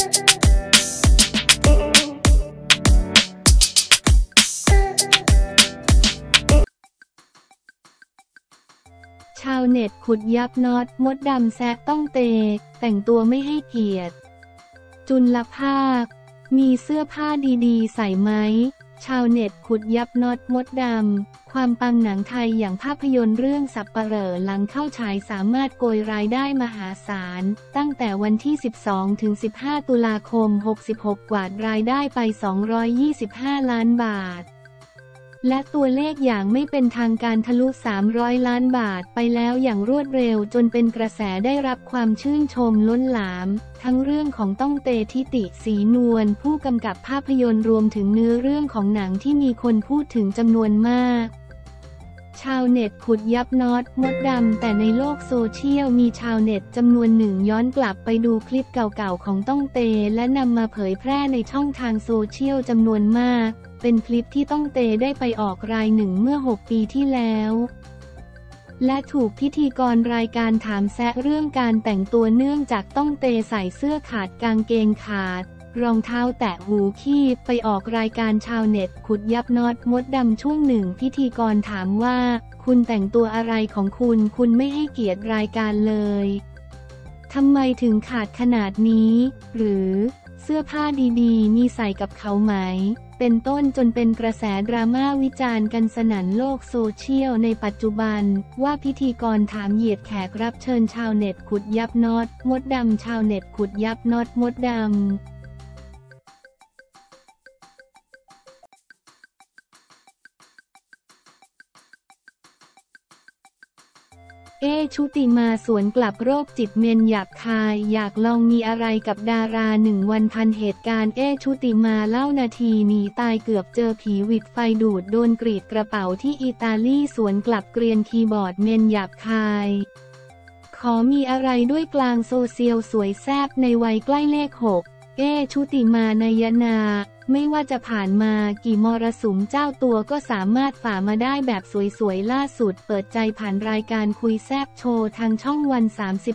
ชาวเน็ตขุดยับน็อตมดดำแซะต้องเตแต่งตัวไม่ให้เกียรติจุลภาคมีเสื้อผ้าดีๆใส่ไหมชาวเน็ตขุดยับน็อตมดดำความปังหนังไทยอย่างภาพยนตร์เรื่องสัปเหร่อหลังเข้าฉายสามารถโกยรายได้มหาศาลตั้งแต่วันที่ 12-15 ตุลาคม 66 กวาดรายได้ไป 225 ล้านบาทและตัวเลขอย่างไม่เป็นทางการทะลุ 300 ล้านบาทไปแล้วอย่างรวดเร็วจนเป็นกระแสได้รับความชื่นชมล้นหลามทั้งเรื่องของต้องเตทิติศรีนวลผู้กำกับภาพยนตร์รวมถึงเนื้อเรื่องของหนังที่มีคนพูดถึงจำนวนมากชาวเน็ตขุดยับน็อตมดดำแต่ในโลกโซเชียลมีชาวเน็ตจำนวนหนึ่งย้อนกลับไปดูคลิปเก่าๆของต้องเตและนำมาเผยแพร่ในช่องทางโซเชียลจำนวนมากเป็นคลิปที่ต้องเตได้ไปออกรายหนึ่งเมื่อ 6 ปีที่แล้วและถูกพิธีกรรายการถามแซะเรื่องการแต่งตัวเนื่องจากต้องเตใส่เสื้อขาดกางเกงขาดรองเท้าแตะหูคีบไปออกรายการชาวเน็ตขุดยับน็อตมดดำช่วงหนึ่งพิธีกรถามว่าคุณแต่งตัวอะไรของคุณไม่ให้เกียรติรายการเลยทำไมถึงขาดขนาดนี้หรือเสื้อผ้าดีๆมีใส่กับเขาไหมเป็นต้นจนเป็นกระแสดราม่าวิจารณ์กันสนั่นโลกโซเชียลในปัจจุบันว่าพิธีกรถามเหยียดแขกรับเชิญชาวเน็ตขุดยับน็อตมดดำชาวเน็ตขุดยับน็อตมดดำชุติมาสวนกลับโรคจิตเมนหยาบคายอยากลองมีอะไรกับดารา1 วันพันเหตุการณ์ชุติมาเล่านาทีหนีตายเกือบเจอผีหวิดไฟดูดโดนกรีดกระเป๋าที่อิตาลีสวนกลับเกรียนคีย์บอร์ดเมนหยาบคายขอมีอะไรด้วยกลางโซเชียลสวยแซ่บในวัยใกล้เลข 6ชุติมานายนาไม่ว่าจะผ่านมากี่มรสุมเจ้าตัวก็สามารถฝ่ามาได้แบบสวยๆล่าสุดเปิดใจผ่านรายการคุยแซบโชว์ทางช่องวัน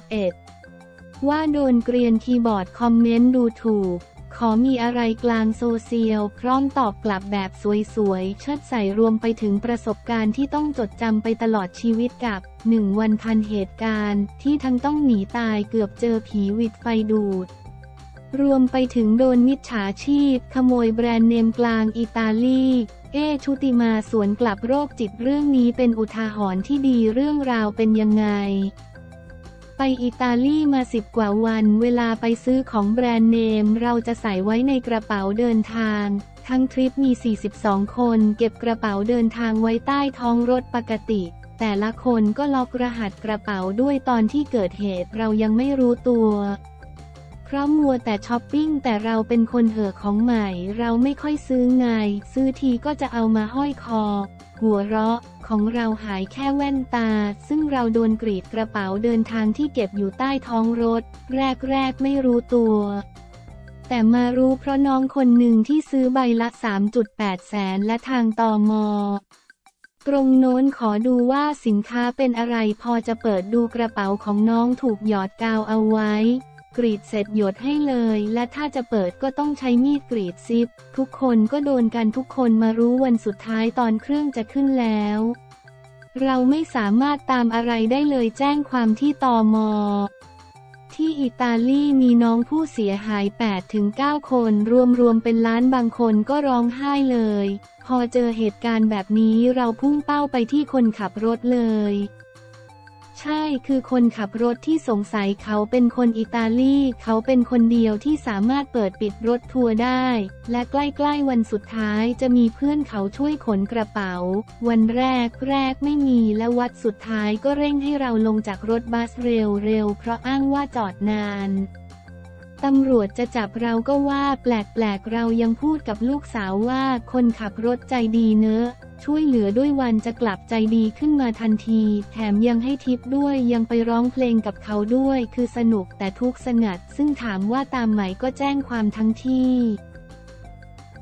31ว่าโดนเกรียนคีย์บอร์ดคอมเมนต์ดูถูกขอมีอะไรกลางโซเชียลพร้อมตอบกลับแบบสวยๆเชิดใส่รวมไปถึงประสบการณ์ที่ต้องจดจำไปตลอดชีวิตกับ1 วันพันเหตุการณ์ที่ทั้งต้องหนีตายเกือบเจอผีหวิดไฟดูดรวมไปถึงโดนมิจฉาชีพขโมยแบรนด์เนมกลางอิตาลีชุติมาสวนกลับโรคจิตเรื่องนี้เป็นอุทาหรณ์ที่ดีเรื่องราวเป็นยังไงไปอิตาลีมา10 กว่าวันเวลาไปซื้อของแบรนด์เนมเราจะใส่ไว้ในกระเป๋าเดินทางทั้งทริปมี42 คนเก็บกระเป๋าเดินทางไว้ใต้ท้องรถปกติแต่ละคนก็ล็อกรหัสกระเป๋าด้วยตอนที่เกิดเหตุเรายังไม่รู้ตัวเพราะมัวแต่ช้อปปิ้งแต่เราเป็นคนเห่อของใหม่เราไม่ค่อยซื้อไงซื้อทีก็จะเอามาห้อยคอหัวเราะของเราหายแค่แว่นตาซึ่งเราโดนกรีดกระเป๋าเดินทางที่เก็บอยู่ใต้ท้องรถแรกไม่รู้ตัวแต่มารู้เพราะน้องคนหนึ่งที่ซื้อใบละ 3.8 แสนและทางตม.ตรงโน้นขอดูว่าสินค้าเป็นอะไรพอจะเปิดดูกระเป๋าของน้องถูกหยอดกาวเอาไว้กรีดเสร็จหยดให้เลยและถ้าจะเปิดก็ต้องใช้มีดกรีดซิปทุกคนก็โดนกันทุกคนมารู้วันสุดท้ายตอนเครื่องจะขึ้นแล้วเราไม่สามารถตามอะไรได้เลยแจ้งความที่ตม.ที่อิตาลีมีน้องผู้เสียหาย 8-9 คนรวมเป็นล้านบางคนก็ร้องไห้เลยพอเจอเหตุการณ์แบบนี้เราพุ่งเป้าไปที่คนขับรถเลยใช่คือคนขับรถที่สงสัยเขาเป็นคนอิตาลีเขาเป็นคนเดียวที่สามารถเปิดปิดรถทัวร์ได้และใกล้ๆวันสุดท้ายจะมีเพื่อนเขาช่วยขนกระเป๋าวันแรกไม่มีและวัดสุดท้ายก็เร่งให้เราลงจากรถบัสเร็วเพราะอ้างว่าจอดนานตำรวจจะจับเราก็ว่าแปลกเรายังพูดกับลูกสาวว่าคนขับรถใจดีเนอะช่วยเหลือด้วยวันจะกลับใจดีขึ้นมาทันทีแถมยังให้ทิปด้วยยังไปร้องเพลงกับเขาด้วยคือสนุกแต่ทุกข์สงัดซึ่งถามว่าตามไหมก็แจ้งความทั้งที่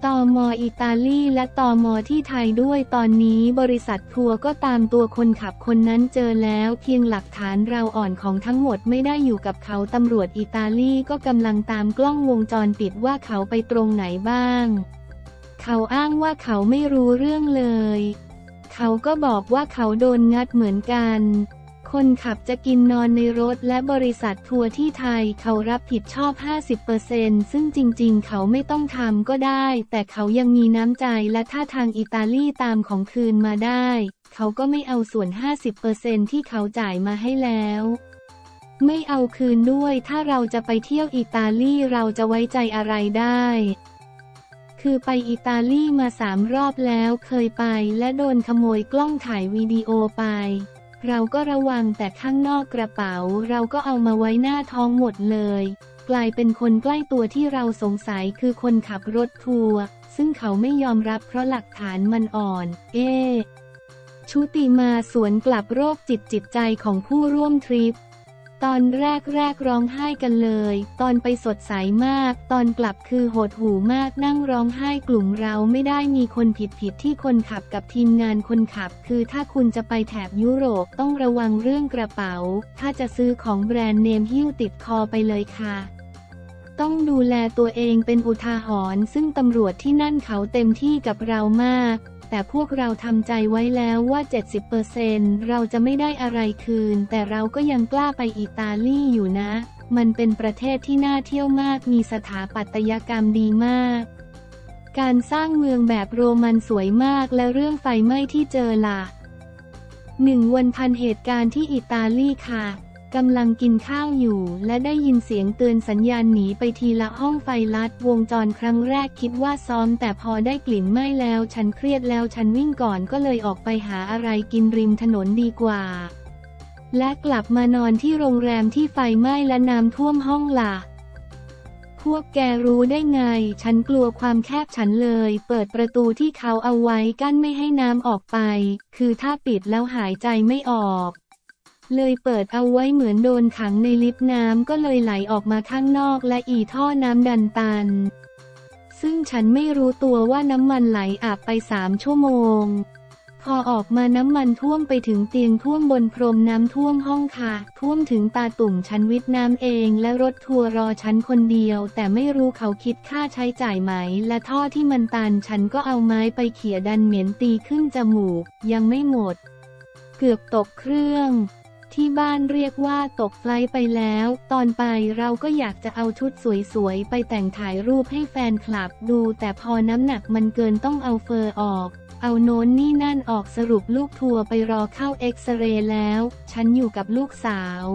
ตม.อิตาลีและตม.ที่ไทยด้วยตอนนี้บริษัททัวร์ก็ตามตัวคนขับคนนั้นเจอแล้วเพียงหลักฐานเราอ่อนของทั้งหมดไม่ได้อยู่กับเขาตำรวจอิตาลีก็กำลังตามกล้องวงจรปิดว่าเขาไปตรงไหนบ้างเขาอ้างว่าเขาไม่รู้เรื่องเลยเขาก็บอกว่าเขาโดนงัดเหมือนกันคนขับจะกินนอนในรถและบริษัททัวร์ที่ไทยเขารับผิดชอบ 50% ซึ่งจริงๆเขาไม่ต้องทำก็ได้แต่เขายังมีน้ำใจและถ้าทางอิตาลีตามของคืนมาได้เขาก็ไม่เอาส่วน 50% ที่เขาจ่ายมาให้แล้วไม่เอาคืนด้วยถ้าเราจะไปเที่ยวอิตาลีเราจะไว้ใจอะไรได้คือไปอิตาลีมา3 รอบแล้วเคยไปและโดนขโมยกล้องถ่ายวิดีโอไปเราก็ระวังแต่ข้างนอกกระเป๋าเราก็เอามาไว้หน้าท้องหมดเลยกลายเป็นคนใกล้ตัวที่เราสงสัยคือคนขับรถทัวร์ซึ่งเขาไม่ยอมรับเพราะหลักฐานมันอ่อนชุติมาสวนกลับโรคจิตใจของผู้ร่วมทริปตอนแรกร้องไห้กันเลยตอนไปสดใสมากตอนกลับคือหดหู่มากนั่งร้องไห้กลุ่มเราไม่ได้มีคนผิดที่คนขับกับทีมงานคนขับคือถ้าคุณจะไปแถบยุโรปต้องระวังเรื่องกระเป๋าถ้าจะซื้อของแบรนด์เนมหิ้วติดคอไปเลยค่ะต้องดูแลตัวเองเป็นอุทาหรณ์ซึ่งตำรวจที่นั่นเขาเต็มที่กับเรามากแต่พวกเราทำใจไว้แล้วว่า 70% เราจะไม่ได้อะไรคืนแต่เราก็ยังกล้าไปอิตาลีอยู่นะมันเป็นประเทศที่น่าเที่ยวมากมีสถาปัตยกรรมดีมากการสร้างเมืองแบบโรมันสวยมากและเรื่องไฟไหม้ที่เจอล่ะ1 วันพันเหตุการณ์ที่อิตาลีค่ะกำลังกินข้าวอยู่และได้ยินเสียงเตือนสัญญาณหนีไปทีละห้องไฟลัดวงจรครั้งแรกคิดว่าซ้อมแต่พอได้กลิ่นไหม้แล้วฉันเครียดแล้วฉันวิ่งก่อนก็เลยออกไปหาอะไรกินริมถนนดีกว่าและกลับมานอนที่โรงแรมที่ไฟไหม้และน้ำท่วมห้องล่ะพวกแกรู้ได้ไงฉันกลัวความแคบฉันเลยเปิดประตูที่เขาเอาไว้กั้นไม่ให้น้ำออกไปคือถ้าปิดแล้วหายใจไม่ออกเลยเปิดเอาไว้เหมือนโดนขังในลิฟต์น้ำก็เลยไหลออกมาข้างนอกและท่อน้ำดันตันซึ่งฉันไม่รู้ตัวว่าน้ำมันไหลอาบไป3 ชั่วโมงพอออกมาน้ำมันท่วมไปถึงเตียงท่วมบนพรมน้ำท่วมห้องค่ะท่วมถึงตาตุ่มฉันวิทน้ำเองและรถทัวร์รอฉันคนเดียวแต่ไม่รู้เขาคิดค่าใช้จ่ายไหมและท่อที่มันตันฉันก็เอาไม้ไปเขี่ยดันเหม็นตีขึ้นจมูกยังไม่หมดเกือบตกเครื่องที่บ้านเรียกว่าตกไฟล์ไปแล้วตอนไปเราก็อยากจะเอาชุดสวยๆไปแต่งถ่ายรูปให้แฟนคลับดูแต่พอน้ำหนักมันเกินต้องเอาเฟอร์ออกเอาโน้นนี่นั่นออกสรุปลูกทัวร์ไปรอเข้าเอ็กซเรย์แล้วฉันอยู่กับลูกสาว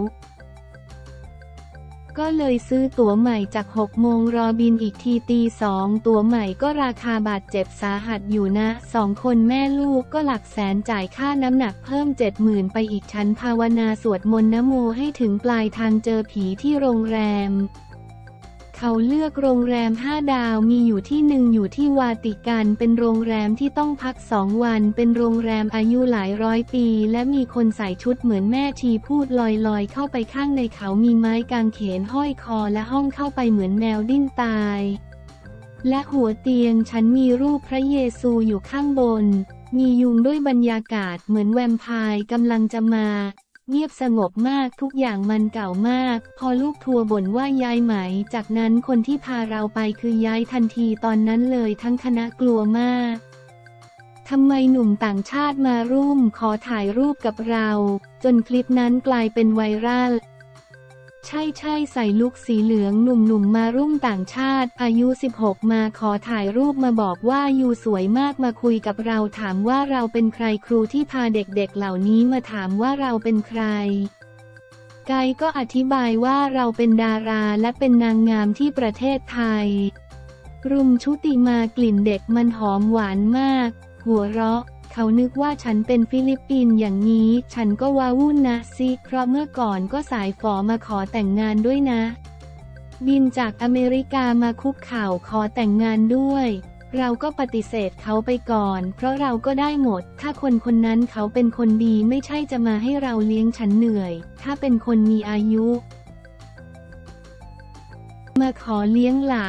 ก็เลยซื้อตั๋วใหม่จาก6 โมงรอบินอีกทีตี 2ตั๋วใหม่ก็ราคาบาดเจ็บสาหัสอยู่นะ2 คนแม่ลูกก็หลักแสนจ่ายค่าน้ำหนักเพิ่ม 70,000 ไปอีกชั้นภาวนาสวดมนต์นะโมให้ถึงปลายทางเจอผีที่โรงแรมเขาเลือกโรงแรม5 ดาวมีอยู่ที่หนึ่งอยู่ที่วาติกันเป็นโรงแรมที่ต้องพัก2 วันเป็นโรงแรมอายุหลายร้อยปีและมีคนใส่ชุดเหมือนแม่ชีพูดลอยเข้าไปข้างในเขามีไม้กางเขนห้อยคอและห้องเข้าไปเหมือนแมวดิ้นตายและหัวเตียงฉันมีรูปพระเยซูอยู่ข้างบนมียุงด้วยบรรยากาศเหมือนแวมไพร์กำลังจะมาเงียบสงบมากทุกอย่างมันเก่ามากพอลูกทัวร์บ่นว่าย้ายไหมจากนั้นคนที่พาเราไปคือย้ายทันทีตอนนั้นเลยทั้งคณะกลัวมากทำไมหนุ่มต่างชาติมารุ่มขอถ่ายรูปกับเราจนคลิปนั้นกลายเป็นไวรัลใช่ใส่ลุคสีเหลืองหนุ่มมารุ่มต่างชาติอายุ16มาขอถ่ายรูปมาบอกว่ายูสวยมากมาคุยกับเราถามว่าเราเป็นใครครูที่พาเด็กๆเหล่านี้มาถามว่าเราเป็นใครไกด์ก็อธิบายว่าเราเป็นดาราและเป็นนางงามที่ประเทศไทยรุมชุติมากลิ่นเด็กมันหอมหวานมากหัวเราะเขานึกว่าฉันเป็นฟิลิปปินส์อย่างนี้ฉันก็ว้าวุ่นนะสิเพราะเมื่อก่อนก็สายฝอมาขอแต่งงานด้วยนะบินจากอเมริกามาคุกเข่าขอแต่งงานด้วยเราก็ปฏิเสธเขาไปก่อนเพราะเราก็ได้หมดถ้าคนนั้นเขาเป็นคนดีไม่ใช่จะมาให้เราเลี้ยงฉันเหนื่อยถ้าเป็นคนมีอายุมาขอเลี้ยงล่ะ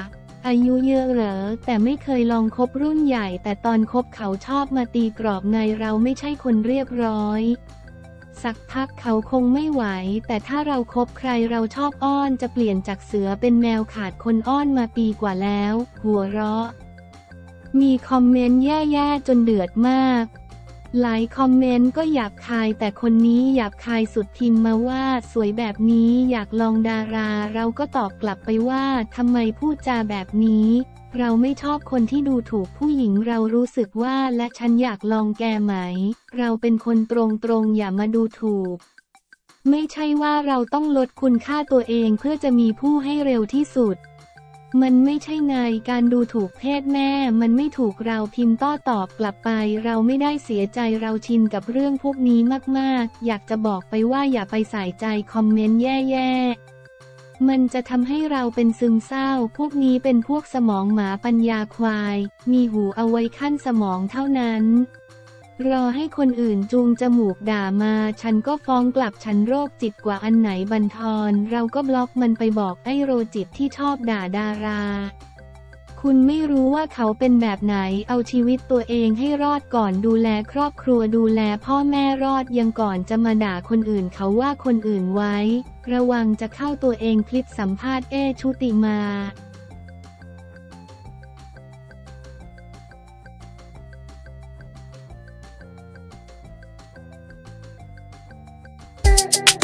อายุเยอะเหรอแต่ไม่เคยลองคบรุ่นใหญ่แต่ตอนคบเขาชอบมาตีกรอบไงเราไม่ใช่คนเรียบร้อยสักพักเขาคงไม่ไหวแต่ถ้าเราคบใครเราชอบอ้อนจะเปลี่ยนจากเสือเป็นแมวขาดคนอ้อนมาปีกว่าแล้วหัวเราะมีคอมเมนต์แย่ๆจนเดือดมากหลายคอมเมนต์ก็หยาบคายแต่คนนี้หยาบคายสุดพิมพ์มาว่าสวยแบบนี้อยากลองดาราเราก็ตอบกลับไปว่าทำไมพูดจาแบบนี้เราไม่ชอบคนที่ดูถูกผู้หญิงเรารู้สึกว่าและฉันอยากลองแกไหมเราเป็นคนตรงๆอย่ามาดูถูกไม่ใช่ว่าเราต้องลดคุณค่าตัวเองเพื่อจะมีผู้ให้เร็วที่สุดมันไม่ใช่ไงการดูถูกเพศแม่มันไม่ถูกเราพิมพ์โต้ตอบกลับไปเราไม่ได้เสียใจเราชินกับเรื่องพวกนี้มากๆอยากจะบอกไปว่าอย่าไปใส่ใจคอมเมนต์แย่ๆมันจะทำให้เราเป็นซึมเศร้าพวกนี้เป็นพวกสมองหมาปัญญาควายมีหูเอาไว้ขั้นสมองเท่านั้นรอให้คนอื่นจูงจมูกด่ามาฉันก็ฟ้องกลับฉันโรคจิตกว่าอันไหนบันทอนเราก็บล็อกมันไปบอกไอ้โรจิตที่ชอบด่าดาราคุณไม่รู้ว่าเขาเป็นแบบไหนเอาชีวิตตัวเองให้รอดก่อนดูแลครอบครัวดูแลพ่อแม่รอดยังก่อนจะมาด่าคนอื่นเขาว่าคนอื่นไว้ระวังจะเข้าตัวเองคลิปสัมภาษณ์ชุติมา